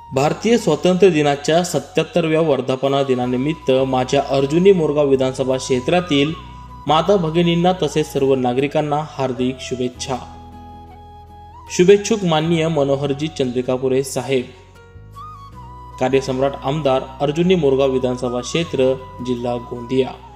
भारतीय स्वातंत्र्य दिनाच्या 77व्या वर्धापन दिनानिमित्त माझ्या अर्जुनी मोरगाव विधानसभा क्षेत्रातील माता भगिनींना तसेच सर्व नागरिकांना हार्दिक शुभेच्छा। शुभेच्छुक माननीय मनोहरजी चंद्रिकापुरे साहेब, कार्यसम्राट आमदार अर्जुनी मोरगाव विधानसभा क्षेत्र, जिल्हा गोंदिया।